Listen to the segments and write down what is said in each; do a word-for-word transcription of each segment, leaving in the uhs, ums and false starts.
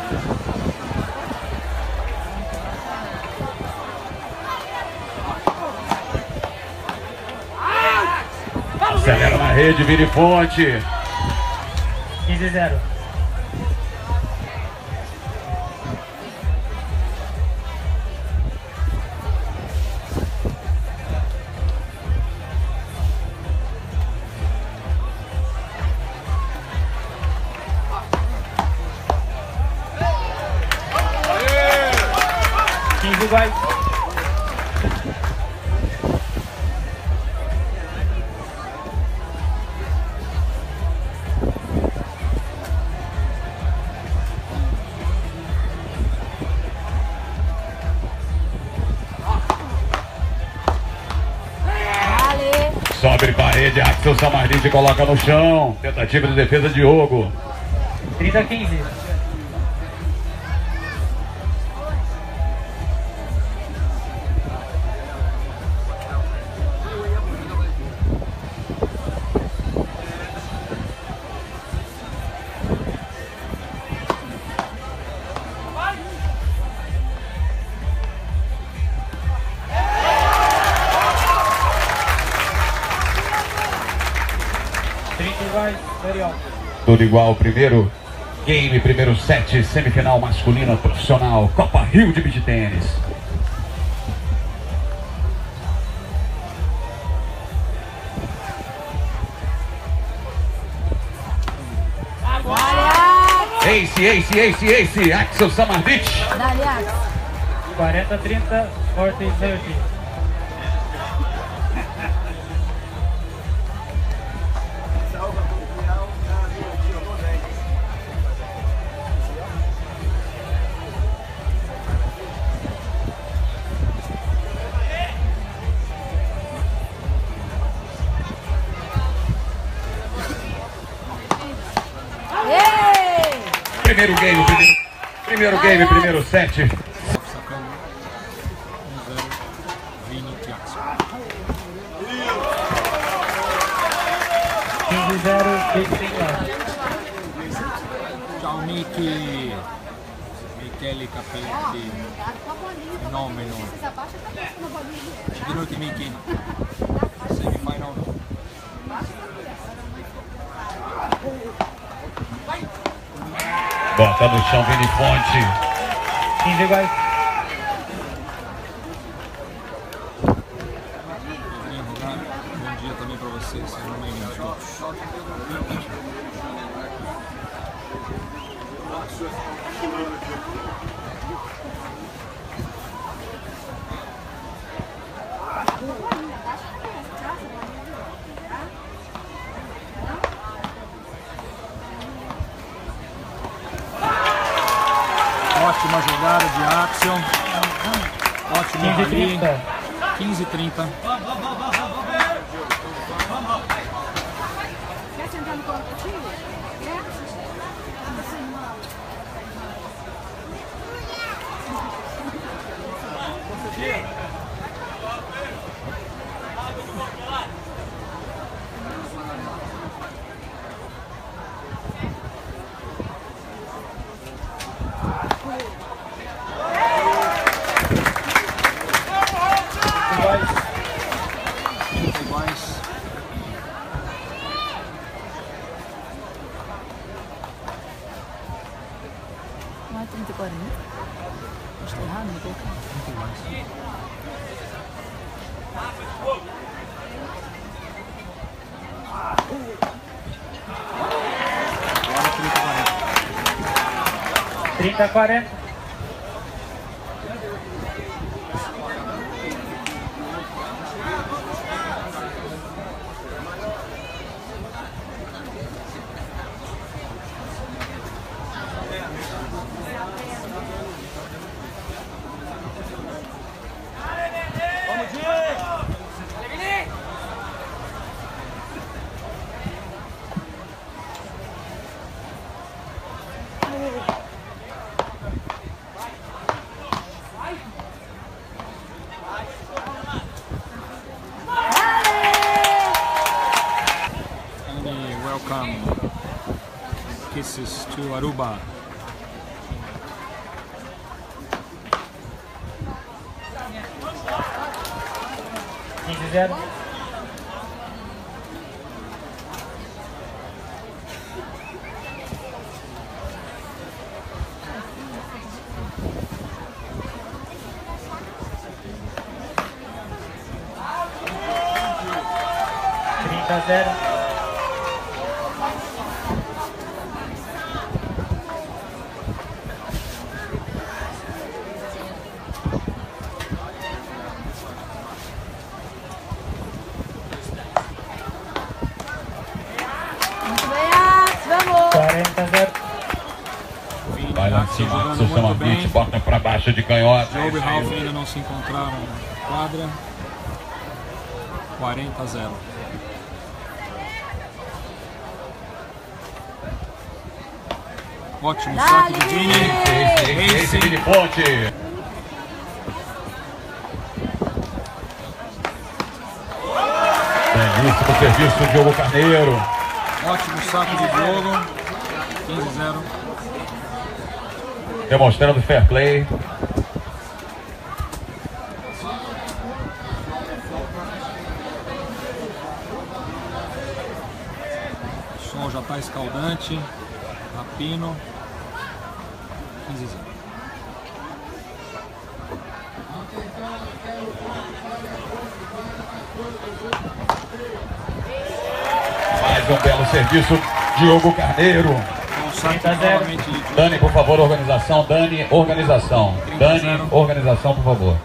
Acelera na rede, vira fonte. quinze a zero. quinze iguais. Sobe parede, Axel Samarite coloca no chão. Tentativa de defesa de Diogo. trinta a quinze. Tudo igual, primeiro game, primeiro set, semifinal masculina profissional, Copa Rio de Beach Tênis. Ace, ace, ace, ace, Axel Samarite. quarenta a trinta, forte thirty. Primeiro game, primeiro, primeiro game, primeiro set. quinze a zero, Ciao Miki, Michele Cappelletti, fenomeno. Minuti Miki, semifinal. Bota no chão, Vini Fonte. quinze iguais. Bom dia também para vocês, sejam bem-vindos todos. Ótima jogada de Axel. Ótimo rally. quinze a trinta. Quer sentar no colo do filho? Quer? Não é trinta e quarenta? Acho que tá errado, não colocar. trinta a quarenta. Welcome. Kisses to Aruba. zero. trinta a zero. Muito bem, Axe, vamos! quarenta a zero. Vai lá em Axel cima, jogando seu muito Samarbite, bem. bota pra baixo de canhota. Diogo e Ralf ainda não se encontraram na quadra. quarenta a zero. Ótimo saque de Vini. Esse, esse, esse, Vini Ponte. Belíssimo serviço do Diogo Carneiro. Ótimo saque de Diogo. quinze a zero. Demonstrando fair play. O sol já está escaldante. Rapino. quinze a zero. Mais um belo serviço, Diogo Carneiro. Bom saque trinta a zero. novamente de Diogo. Dani, por favor, organização. Dani, organização. Dani, organização, por favor.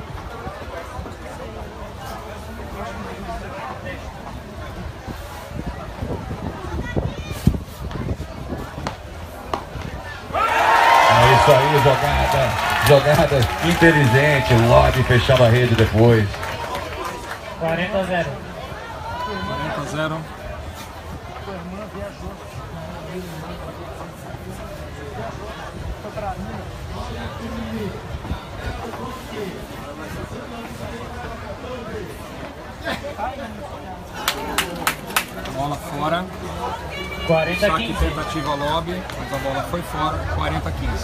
É isso aí, jogada. Jogada inteligente. Lobby fechando a rede depois. quarenta a zero. quarenta a zero. Bola fora. quarenta a Saque quinze. tentativa lobby, mas a bola foi fora. quarenta a quinze.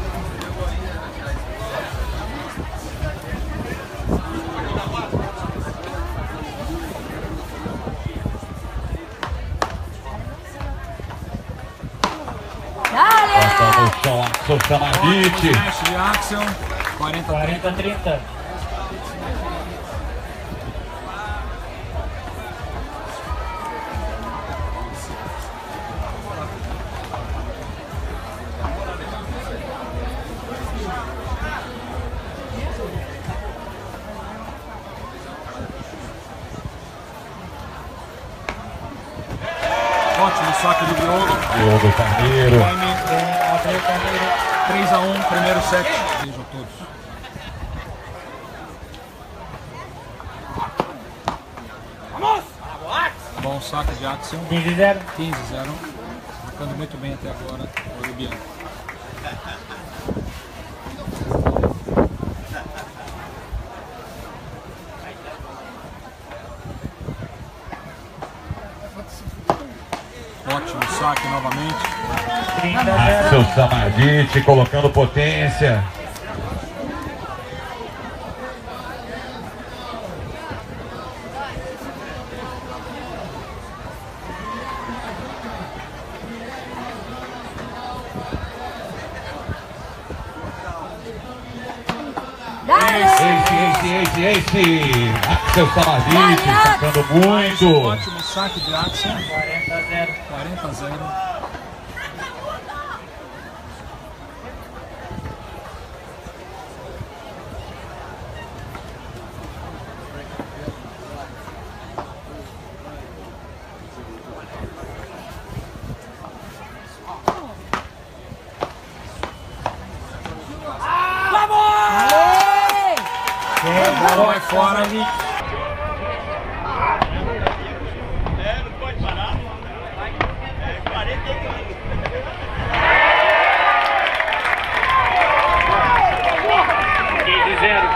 Bota Dale! no chão, Axel Samarbite. Smash de Axel. quarenta a quarenta trinta. a trinta. Ótimo saque do Diogo. Diogo Carneiro. Time Abriu o Carneiro. três a um, primeiro set. Beijo a todos. Bom saque de Axel. quinze a zero. quinze a zero. Marcando muito bem até agora o Urubiano. Ótimo saque novamente. trinta a zero. Axel Samarbite colocando potência. Dale! Esse, esse, esse, esse. Axel Samarbite sacando muito. Ótimo saque de Axel. quarenta a zero. quarenta a zero. Dez, Bola vai fora. quinze a zero.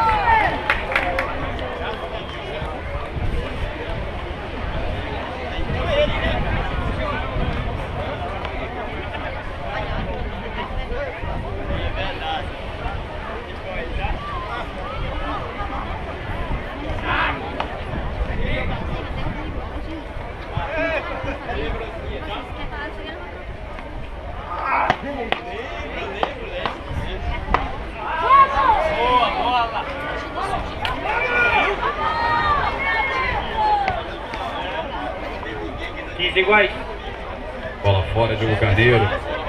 quinze iguais. Bola fora, Diogo Carneiro.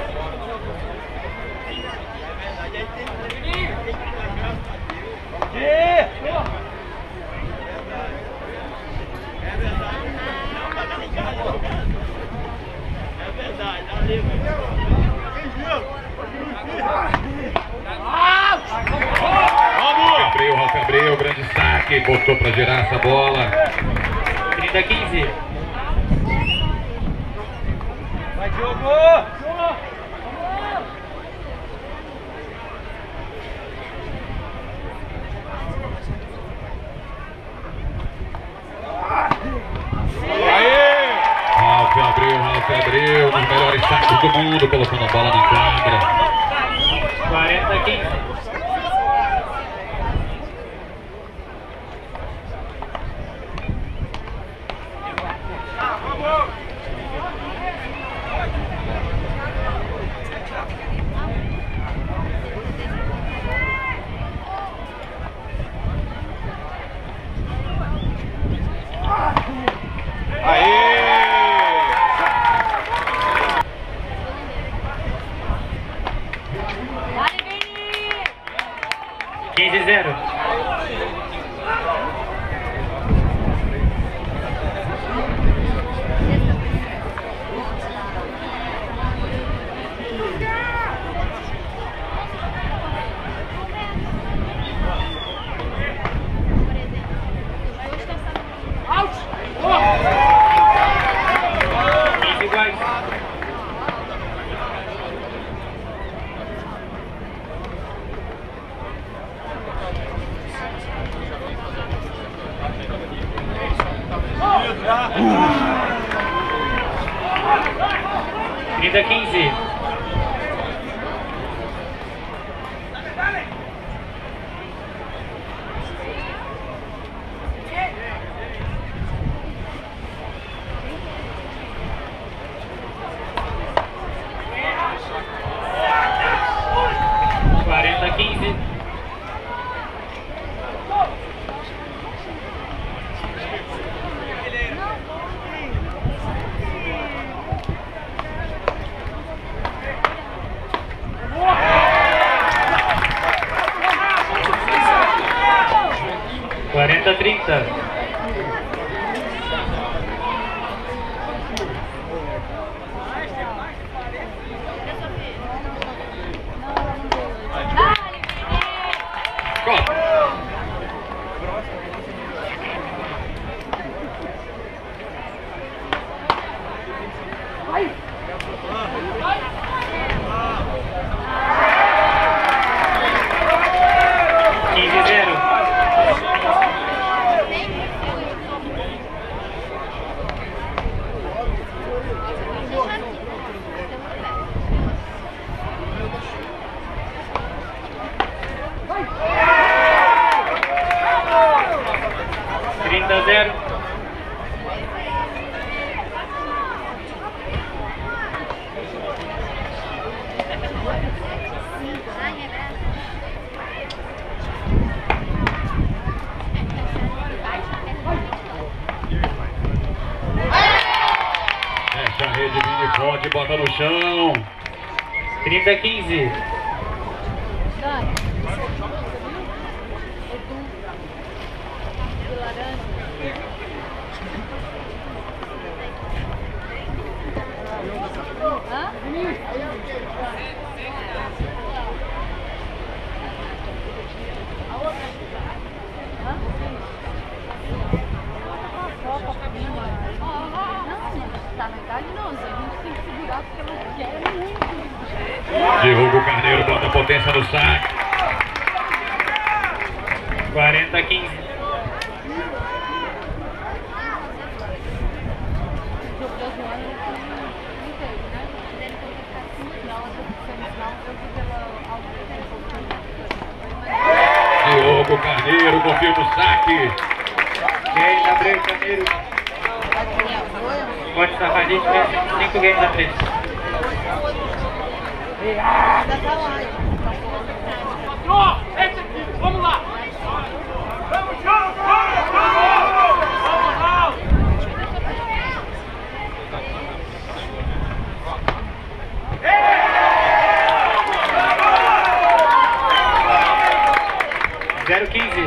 Abreu, Ralf Abreu, grande saque, botou para girar essa bola. trinta a quinze. Vai, Diogo! Ralf Abreu, Ralf Abreu, um dos melhores saques do mundo, colocando a bola na quadra. quarenta a quinze. quinze a zero. quinze iguais. trinta a quinze. quarenta a quinze. quarenta a trinta. quinze a zero. trinta a zero. Fecha a rede, mini forte, bota no chão. trinta a quinze. Dani. Do laranja. Hã? Tá na idade não, a gente tem que segurar porque ela quer muito. Diogo Carneiro bota potência no saque. quarenta a quinze. Diogo Carneiro confirma o saque. Games Abreu Carneiro. Pode estar a gente cinco games à frente. Vamos lá! Vamos, jogo! Vamos, vamos! quinze.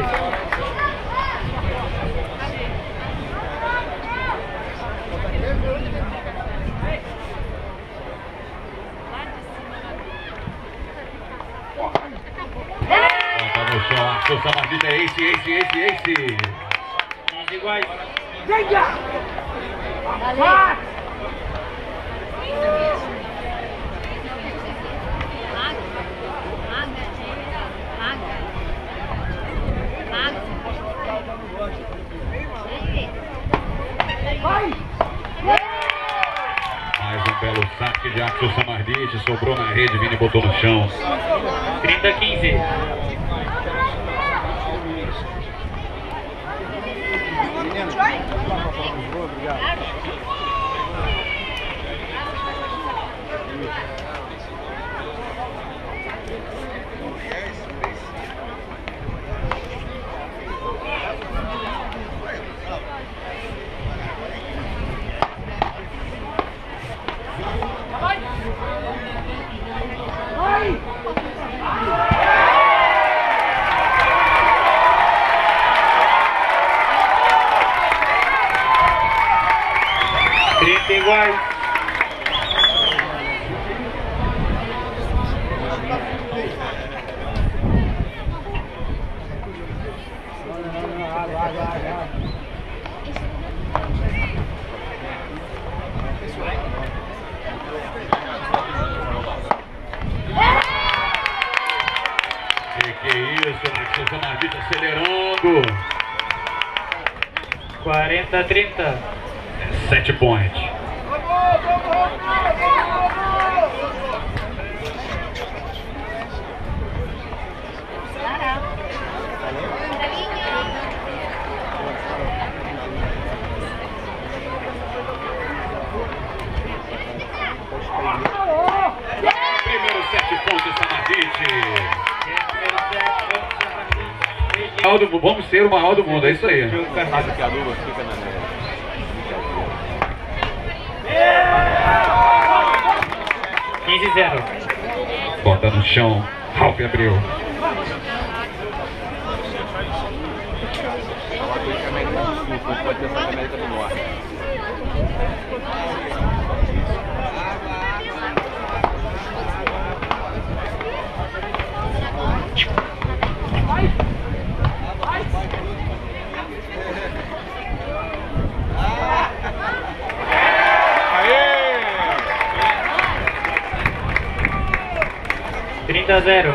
Bota no chão, Axel Samardita, é esse, esse, esse, esse. quinze iguais. Mais um belo saque de Axel Samardita, sobrou na rede, Vini botou no chão. trinta a quinze. trinta iguais. Que que é isso, Axel Samardita acelerando. quarenta a trinta. Sete points. Primeiro sete pontos, Samardita. Vamos ser o maior do mundo, é isso aí. quinze a zero. Bota no chão, Ralf abriu. Pode pensar na América do Norte. trinta a zero.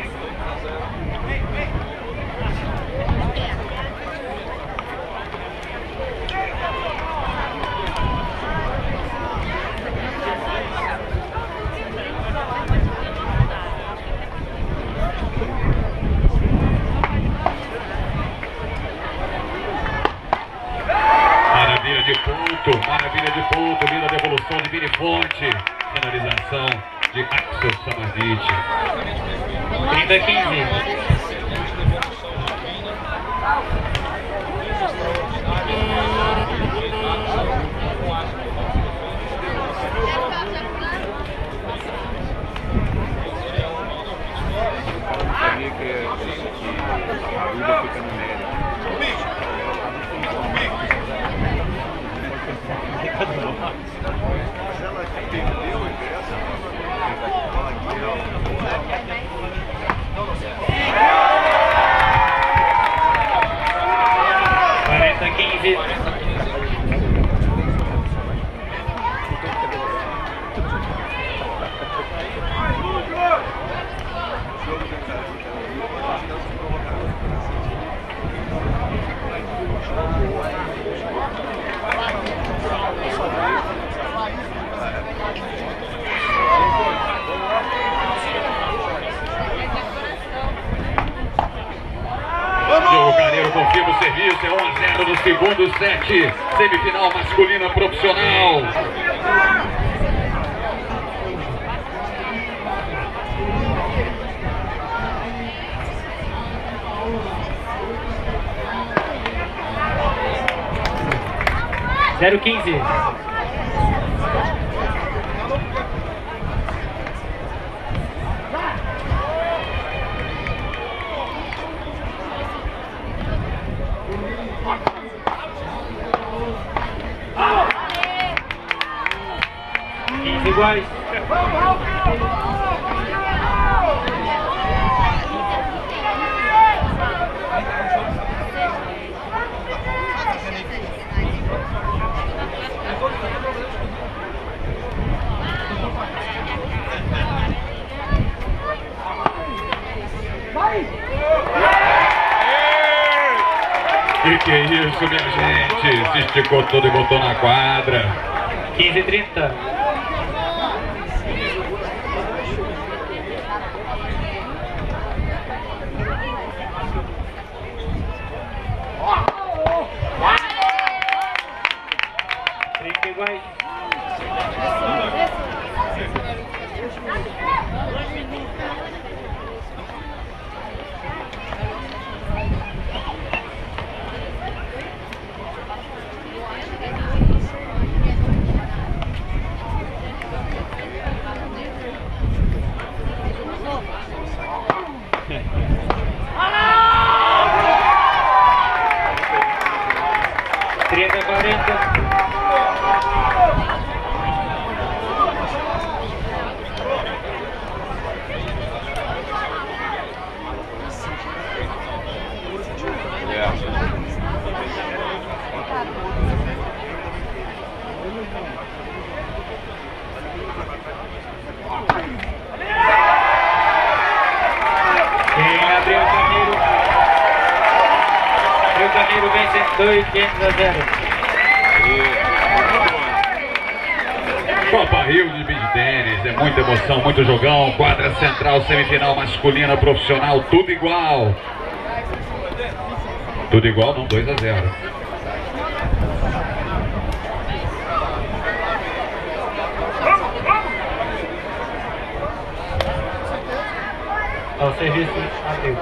Maravilha de ponto, maravilha de ponto, linda devolução de Vini Fonte. Finalização de Axel Samardita. trinta a quinze. Sabia que, que a Aruba fica no Médio. quarenta a quinze. Diogo Carneiro confirma o serviço, é um a zero no segundo set, semifinal masculina profissional. zero quinze. iguais. Que que é isso, minha gente? Se esticou todo e botou na quadra. quinze trinta. trinta iguais. trinta quarenta. Quem abriu o Carneiro? Abriu o Carneiro vence dois quinhentos a zero. Copa Rio de Beach Tênis, é muita emoção, muito jogão. Quadra central, semifinal masculina, profissional, tudo igual. Tudo igual, não, dois a zero. Ao serviço, abriu.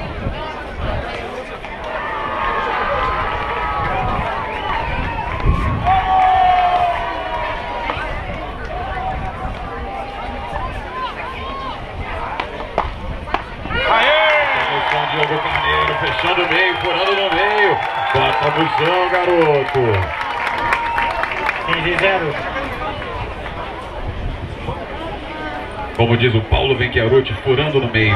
Diogo Carneiro fechando o meio, furando no meio. Bota a busão, garoto. quinze a zero. Como diz o Paulo Venchiaruti, furando no meio.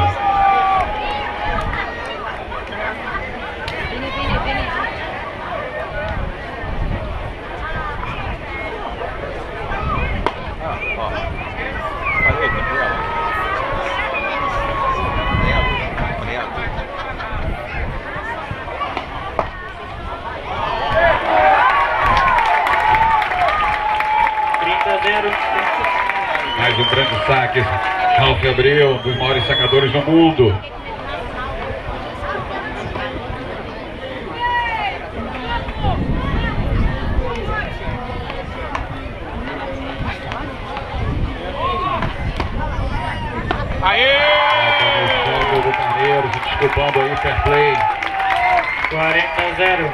Mais um grande saque. Ralf Abreu, um dos maiores sacadores do mundo. Aê! Falta no do Carneiro, se desculpando aí, fair play. quarenta a zero.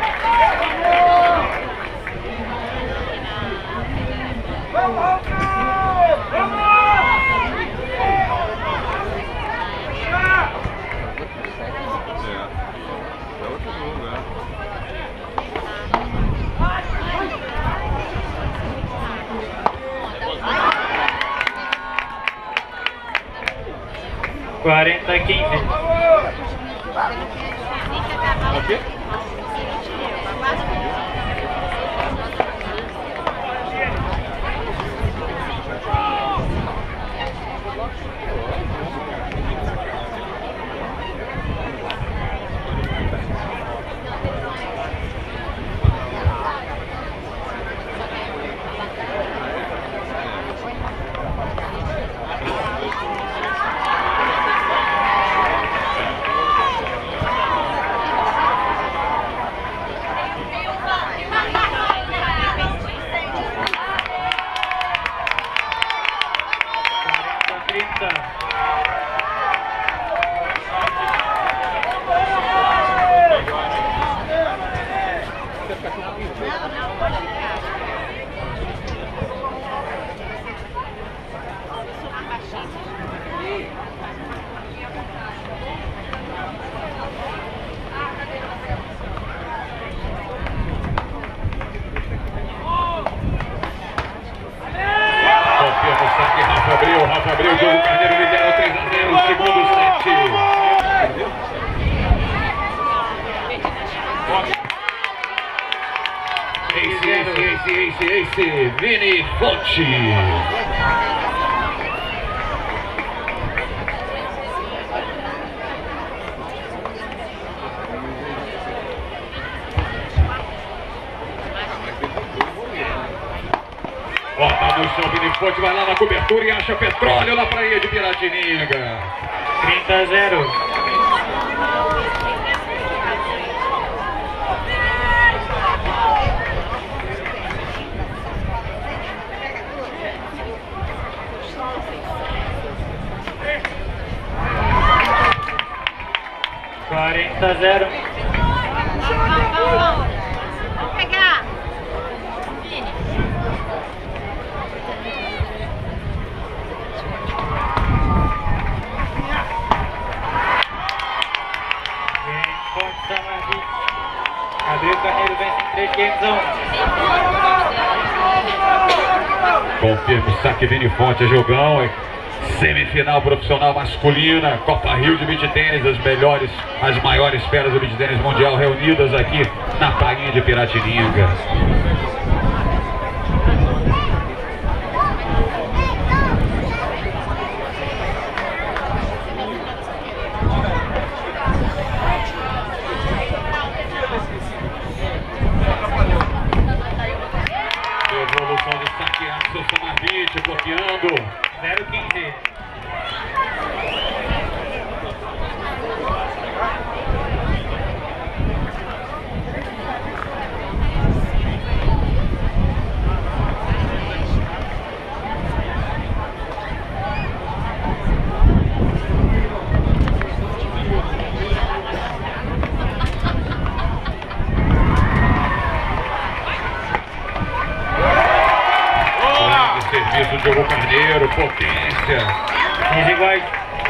quarenta a quinze. Ok? Fluminense, Vini Fonte. Bota no chão, Vini Fonte vai lá na cobertura e acha petróleo na praia de Piratininga. trinta a zero. quarenta a zero. Vamos pegar. Gabriel Carneiro vence em três games a um. Confirma o saque, Vini Fonte, jogão. Semifinal profissional masculina, Copa Rio de Beach Tênis, as melhores, as maiores feras do beach tênis mundial reunidas aqui na prainha de Piratininga. Evolução de saque, Axel Samarvich bloqueando. zero a quinze. Serviço de Diogo Carneiro, potência. quinze iguais.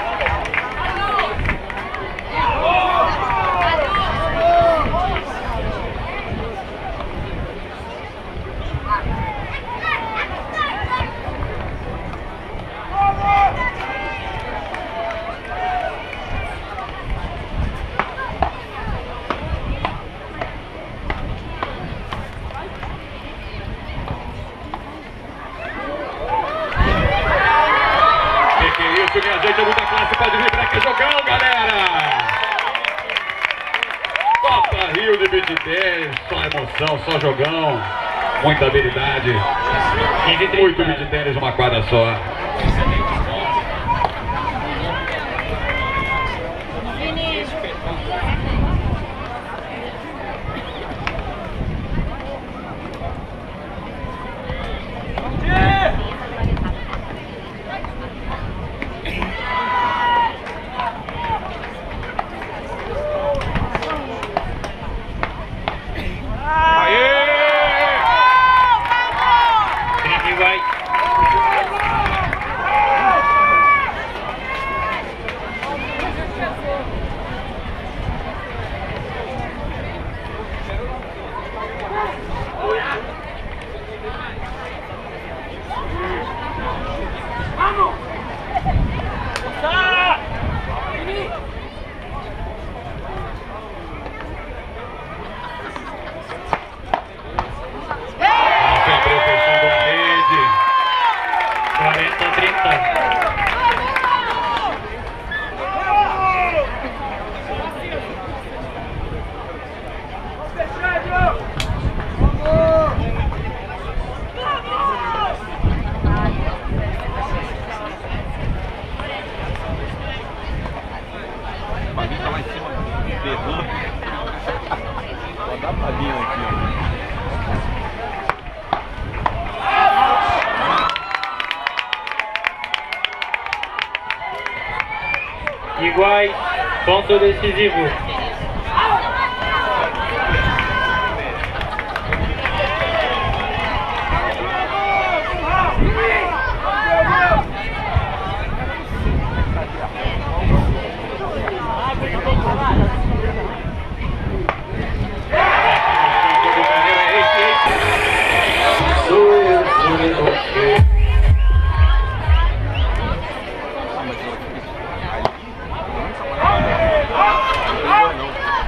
Minha gente, é muita classe, pode vir pra cá, jogão, galera! Copa Rio de Beach Tênis, só emoção, só jogão, muita habilidade, muito beach tênis, uma quadra só. quarenta a trinta. Paguinho tá lá em cima berrando. Só dá paguinho aqui, ó. Iguais, ponto decisivo.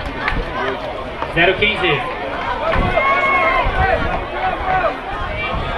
zero a quinze.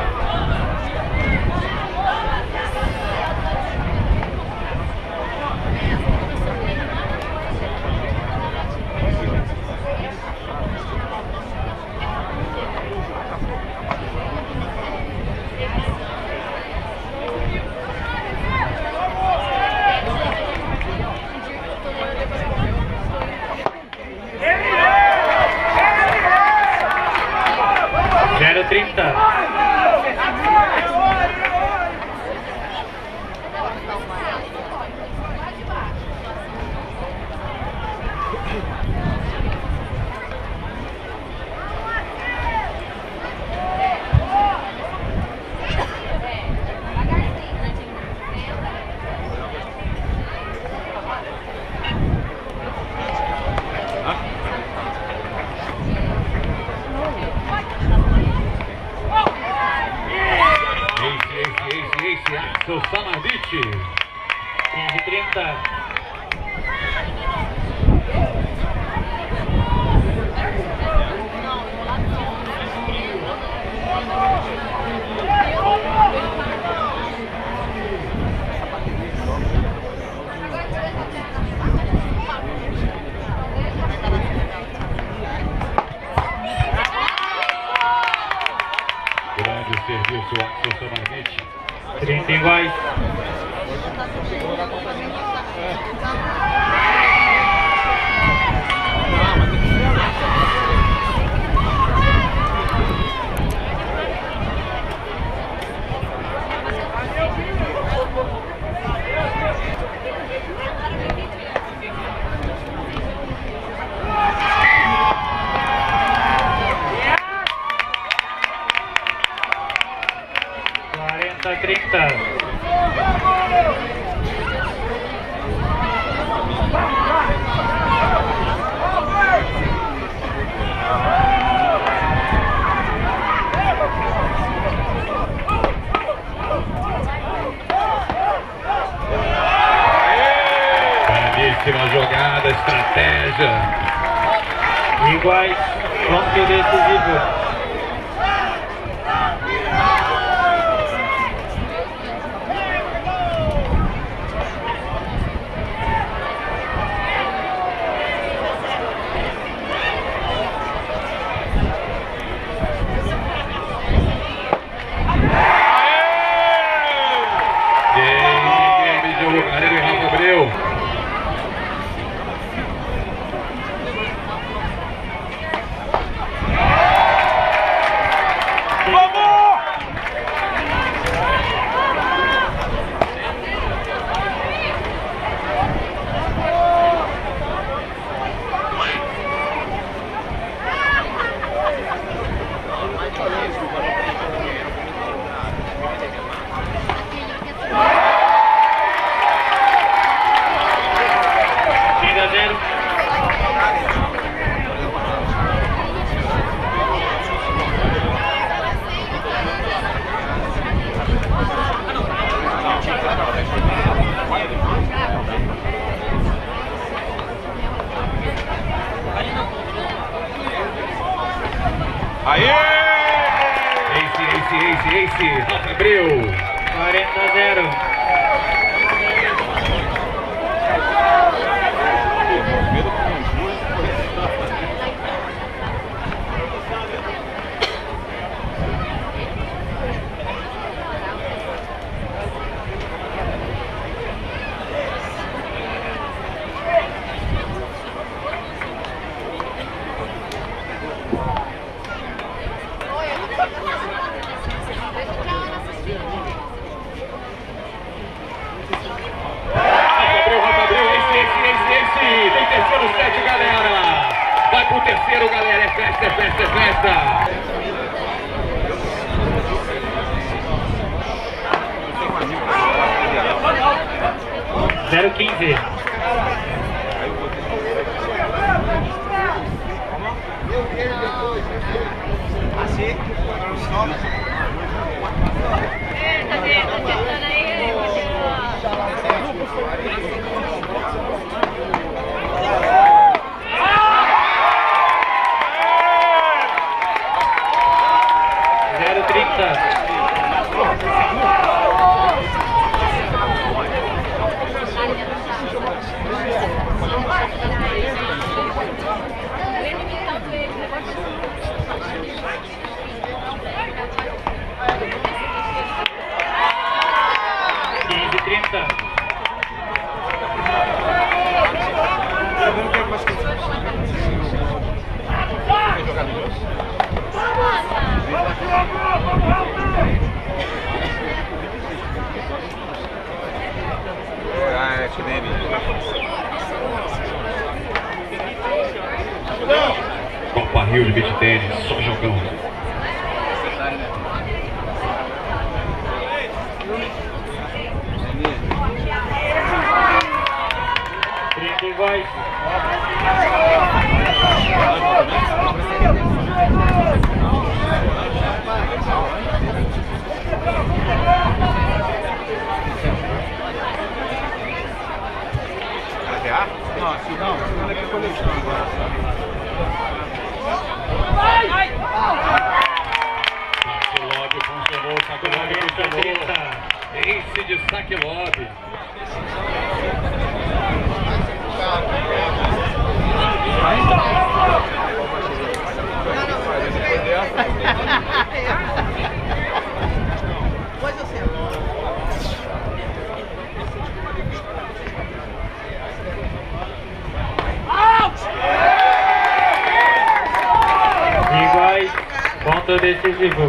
trinta. Grande serviço, Axel Samarvich. trinta iguais. quarenta, trinta. Grandíssima jogada, estratégia. Iguais. Ponto decisivo. Aê! Ace, ace, ace, ace. Rafa Abreu. quarenta a zero. Vai pro terceiro, galera. É festa, é festa, é festa. zero quinze. Assim, zero trinta. quinze, trinta. Ah, é que nem Copa Rio de Beach Tênis, só jogão. trinta iguais. Não, não, não é que coleção agora. Saque lobby funcionou, saque lobby funcionou. Ace de saque lobby. Iguais, ponto decisivo.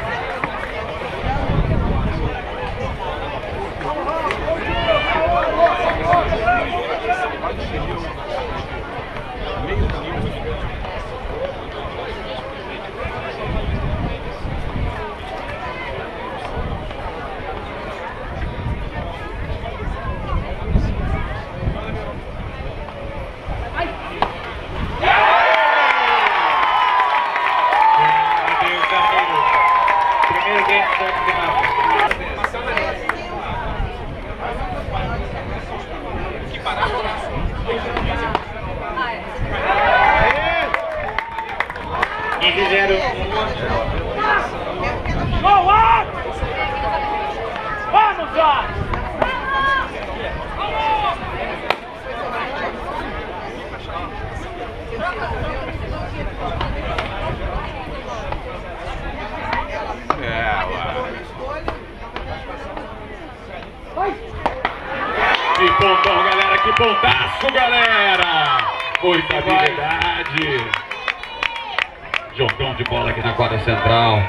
quinze a zero. Vamos lá! É, ué. Que pontão, galera, que pontaço, galera! Muita habilidade. Jogão de bola aqui na quadra central.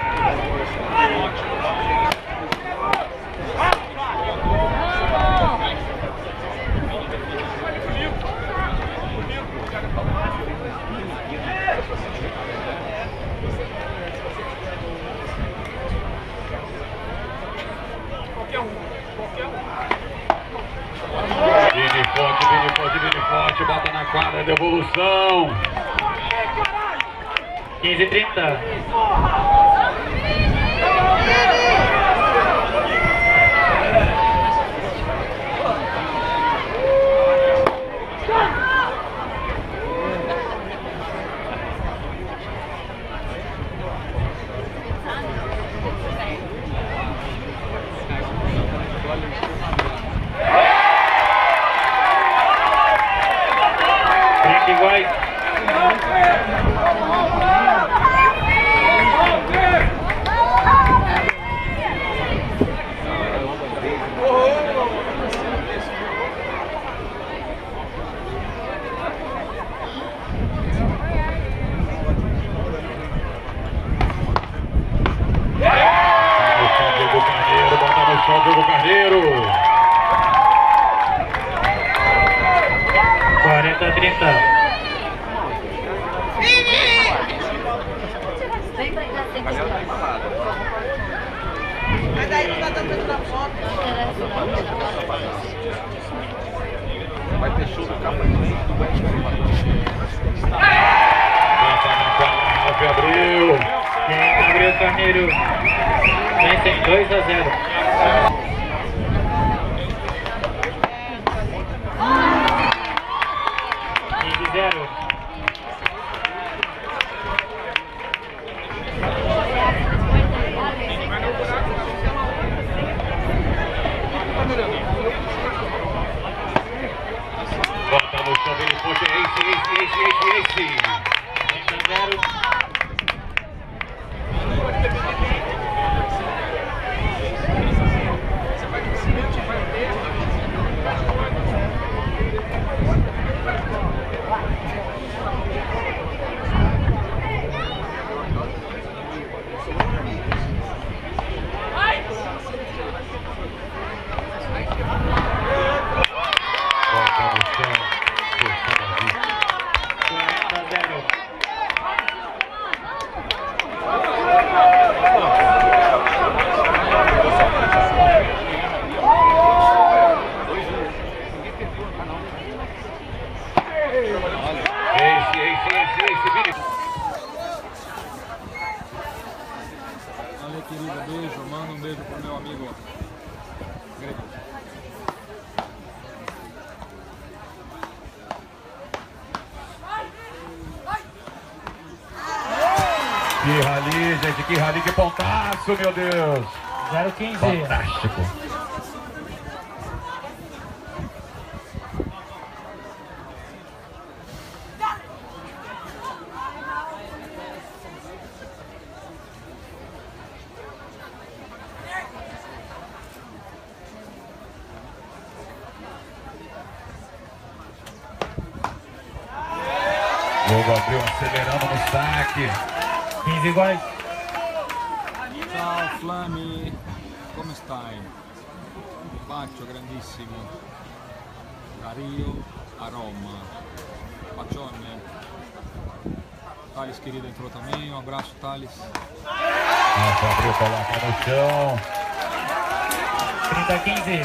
Vini forte, Vini forte, Vini forte, bota na quadra, devolução. quinze a trinta. trinta iguais. Bota no chão, Diogo Carneiro. quarenta a trinta. Vem pra cá, tem que Ela tá embalada. Mas daí não dá tanto pra foto. Vai ter show do capa de Bota na quadra, Ralf Abreu. Gabriel Carneiro vence em dois a zero. quinze a zero. Bota no chão, Vini forte, Ace, Ace, Ace, Ace, Ace. trinta a zero. Bota no chão, força da vida. quarenta a zero. Ace, Ace, Ace, Ace, Vini. Valeu, querida. Beijo. Manda um beijo pro meu amigo. Grego. Que rali, gente, que rali, que pontaço, meu Deus. zero quinze. Fantástico. O Gabriel acelerando no saque. quinze iguais. Ciao Flami, come stai? Un bacio grandissimo da Rio a Roma. Bacione. Thales querido entrou também, um abraço Thales. Nossa, o Gabriel coloca no chão. trinta quinze.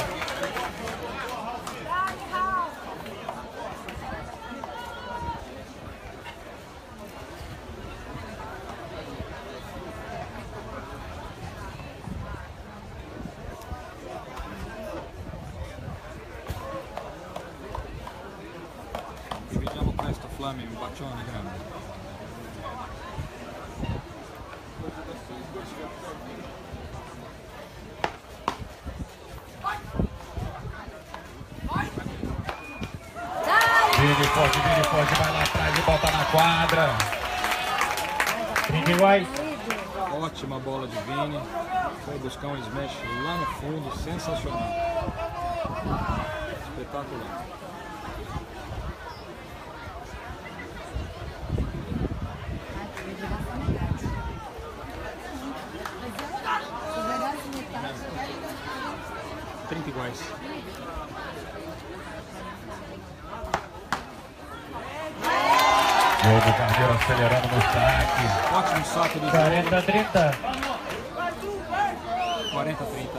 Ci vediamo presto Flami, un bacione grande. Vini forte, Vini forte, vai lá atrás e bota na quadra. trinta iguais. Ótima bola de Vini. Foi buscar um smash lá no fundo, sensacional. Espetacular. trinta iguais. Jogo Carneiro acelerando no saque. Ótimo saque do quarenta trinta. quarenta trinta.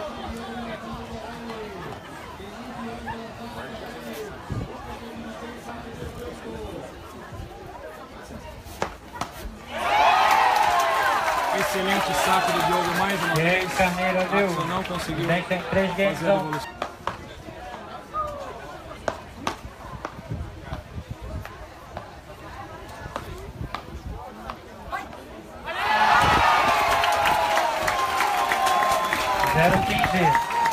Excelente saque do Diogo mais uma vez. dez Carneiro, viu? Axel não conseguiu dez tem três games, fazer a então. devolução. zero quinze.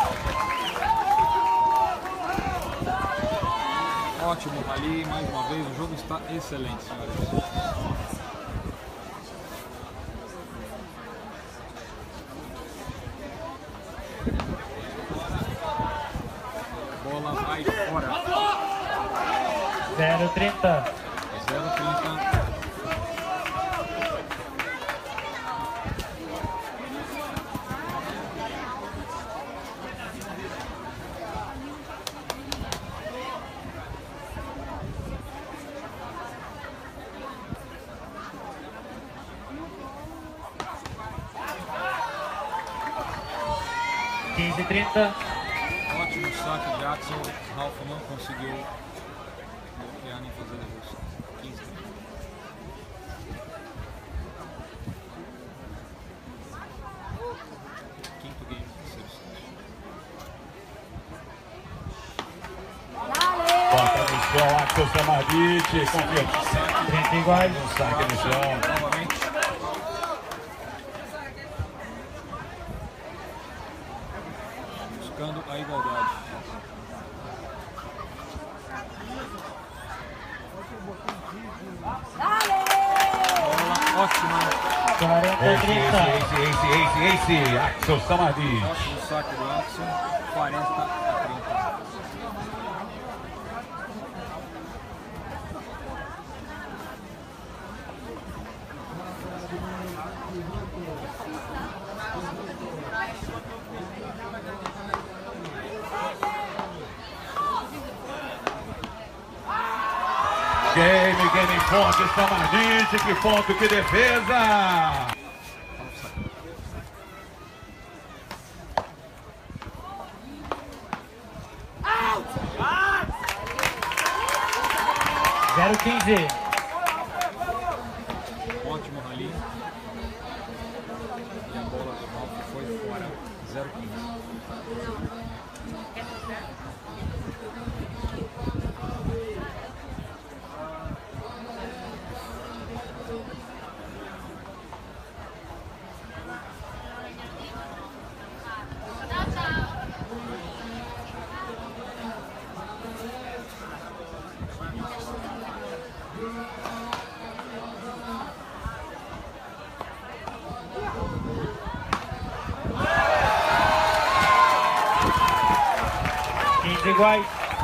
Ótimo rally, mais uma vez, o jogo está excelente, senhores. Bola vai fora. zero trinta. zero trinta. quinze trinta. Ótimo saque de Axel. Ralph não conseguiu bloquear nem fazer a devolução. quinze trinta. Quinto game, terceiro set. Bota no chão, Axel Samardit. Confia. trinta iguais. Um saque no chão. Novamente. Buscando a igualdade. Bola ótima. quarenta Ace, trinta. ace, ace, ace, ace, ace. Axel Samardit. Ótimo saque do Axel. quarenta a trinta. Game, game forte, Samardit. Que ponto, que defesa. zero quinze. Ótimo rally. E a bola do Ralph foi fora. zero quinze. iguais.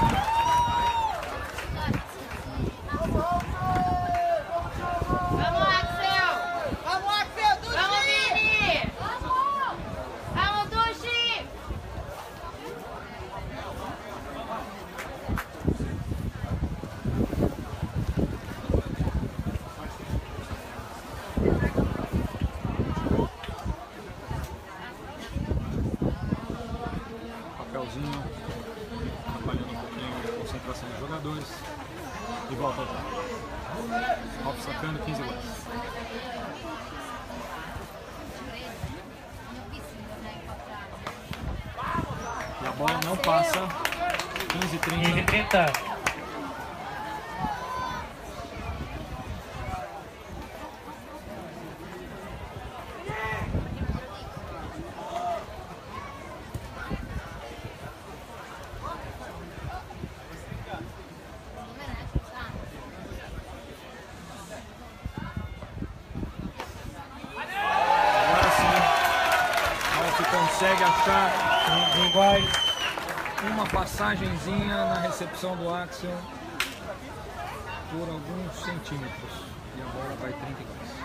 Papelzinho, atrapalhando um pouquinho a concentração dos jogadores. E volta ao jogo. Off sacando, quinze iguais. E a bola não passa. quinze quinze trinta. trinta. Consegue achar Iguais. uma passagenzinha na recepção do Axel por alguns centímetros. E a bola vai trinta e dois.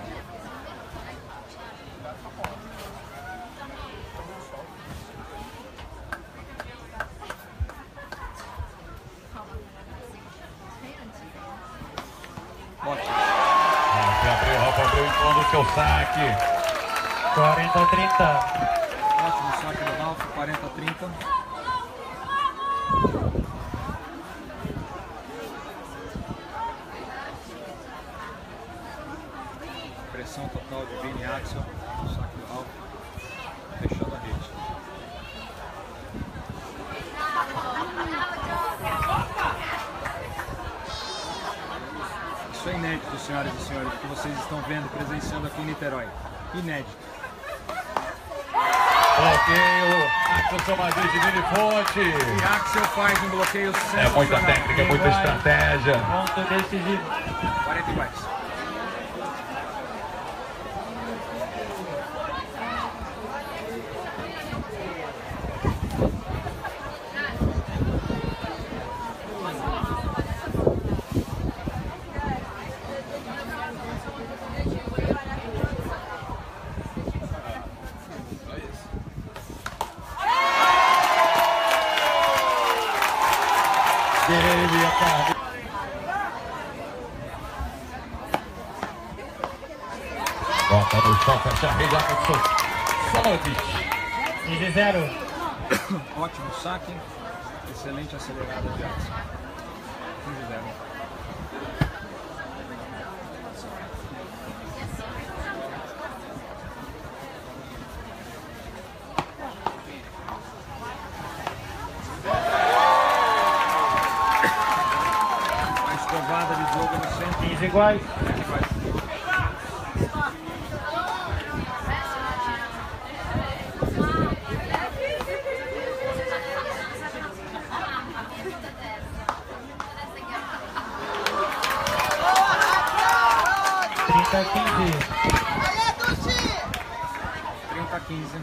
Ótimo. Rafa abriu, Rafa abriu em torno do seu saque. quarenta a trinta. Ótimo saque do Ralf, quarenta a trinta. Pressão total de Vini Axel, o saque do Ralf, fechando a rede. Isso é inédito, senhoras e senhores, o que vocês estão vendo, presenciando aqui em Niterói. Inédito. Bloqueio, Axel Somadinho de Vini Fonte. E Axel faz um bloqueio É sensacional. muita técnica, muita estratégia. Ponto decisivo. quarenta iguais. Bota no chão, fecha a rede, Axel Somadinho. quinze a zero. Ótimo saque. Excelente acelerada de Axel. quinze a zero. A escovada de jogo no centro. quinze iguais. trinta a quinze. trinta a quinze.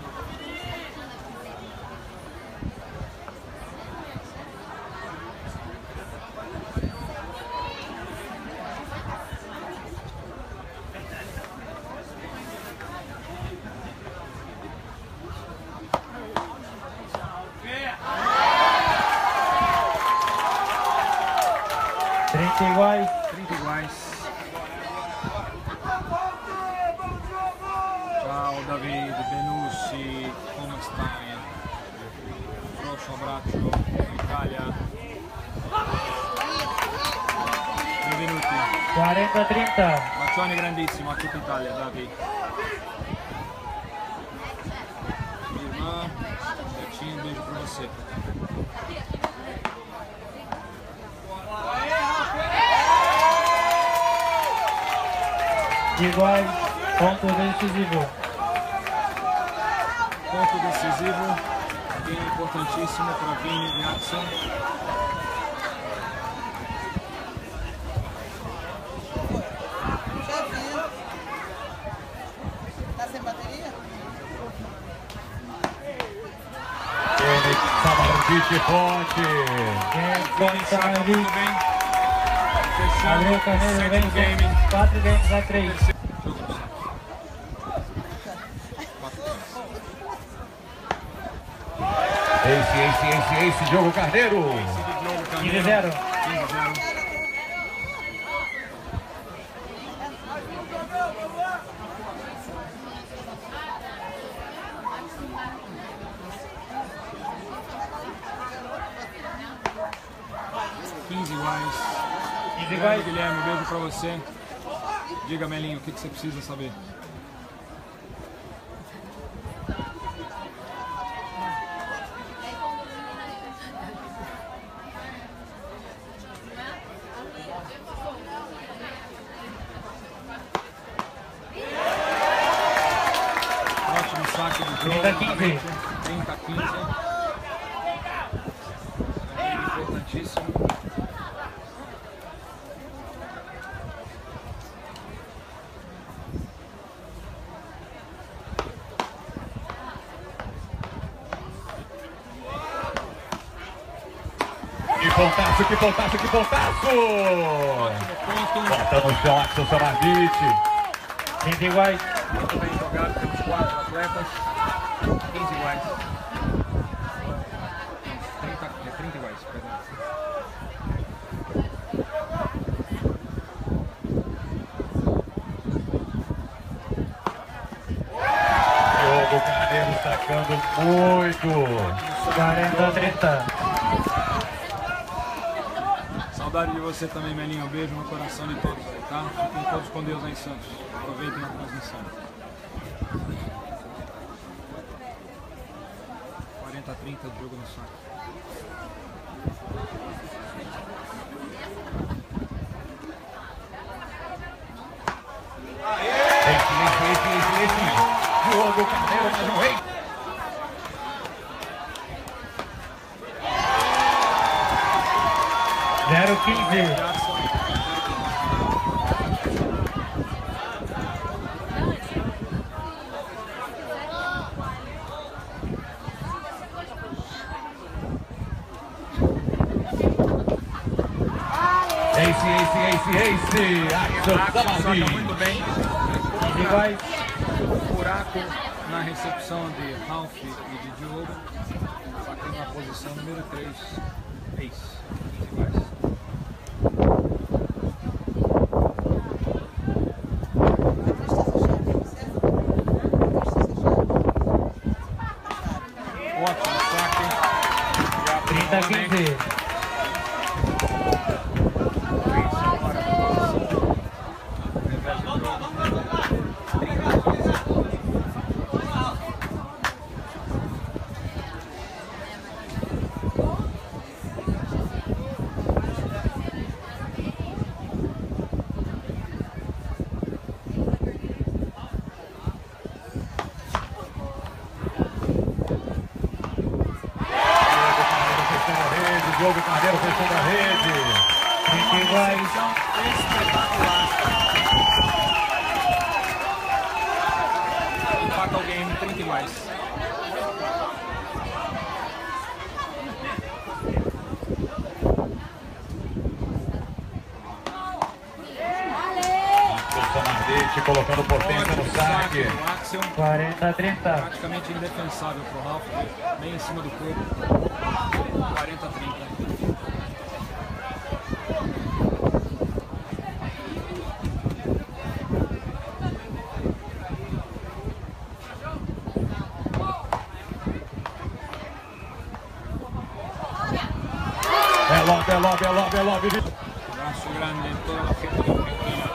trinta iguais. trinta iguais. Ciao David, Benucci, come stai? Grosso abbraccio, Italia. Benvenuti. quarenta a trinta. Bacione grandissimo a tutta Italia, David. Minha irmã, certinho, um beijo pra você. Iguais. Ponto decisivo. Ponto decisivo, game importantíssimo para Vini e Axel. Tá sem bateria? Ele, Samarandic, Fonte, Fonte. Iniciado muito bem. Fechando Gabriel Carneiro o vem sétimo game. quatro games a três. Ace, ace, ace, ace, Diogo Carneiro. quinze a zero. quinze a zero. quinze iguais. quinze iguais. Guilherme, um beijo pra você. Diga, Melinho, o que, que você precisa saber? Ótimo saque do jogo. trinta a quinze. trinta a quinze. Importantíssimo. Que pontaço, que pontaço, que pontaço! Ponto. Bota no chão, Axel Samardite. trinta iguais. Muito bem jogado pelos quatro atletas. quinze iguais. trinta, é trinta iguais, perdão. Diogo Carneiro sacando muito. quarenta a trinta. Saudade de você também, Melinho. Um beijo no coração de todos aí, tá? Fiquem todos com Deus aí em Santos. Aproveitem a transmissão. quarenta a trinta de jogo no saco. Esse, esse, esse, esse, esse. Diogo Carneiro, mais um rei. zero a quinze. Jackson. Ace, ace, ace, ace. Axel Saca Samardite. muito bem. quinze iguais. Buraco na recepção de Ralph e de Diogo. Sacando na posição número três. Ace. quinze iguais. Ótimo saque. trinta a quinze. Diogo Carneiro fechando a rede. trinta iguais. Espetacular. Empata o game, trinta iguais. Axel Samardite colocando potência no saque. O Axel quarenta a trinta. praticamente indefensável pro Ralph, bem em cima do corpo. quarenta a trinta. É lobby, é lobby, é lobby, é lobby. Abraço grande em toda a gente de Argentina.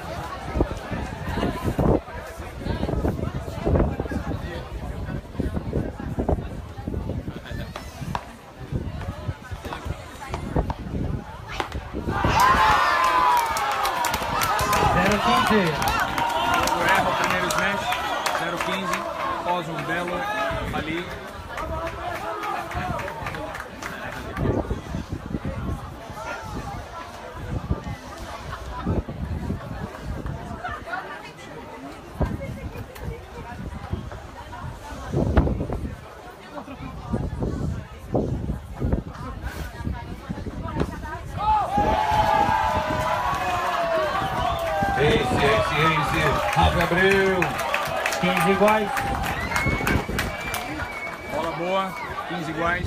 zero a quinze. Erra o primeiro smash, zero a quinze, após um belo ali. Esse, esse, esse. Ralf Abreu. quinze iguais. Bola boa, quinze iguais.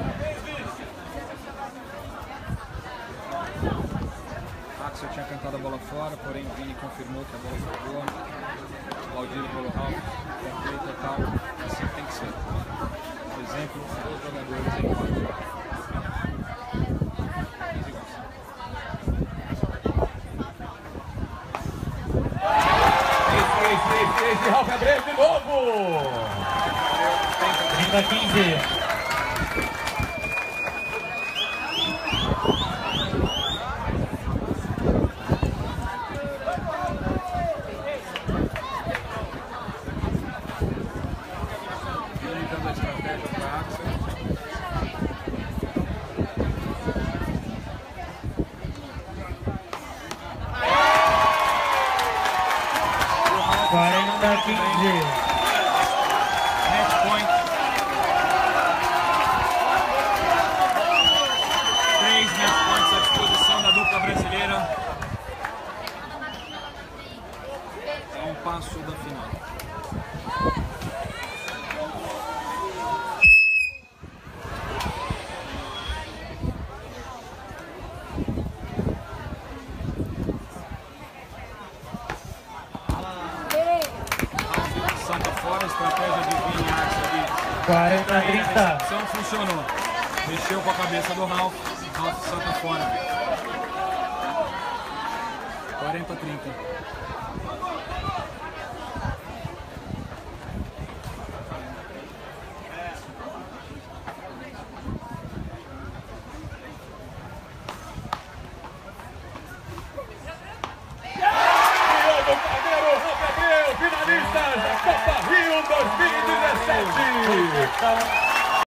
Axel tinha cantado a bola fora, porém o Vini confirmou que a bola foi boa. Valdir pelo Ralf, controle total, assim tem que ser. Por exemplo, dois jogadores em quatro. Esse, esse, esse, esse. Ralf Abreu de novo. trinta a quinze. Limitando a estratégia para Axel. quarenta a quinze. Match point. Três match points à disposição da dupla brasileira. É um passo da final. Santa fora, estratégia de Vini Axel ali. quarenta a trinta. A recepção funcionou. Mexeu com a cabeça do Ralf. Ralf Santa fora. quarenta a trinta. Finalistas da Copa Rio dois mil e dezessete.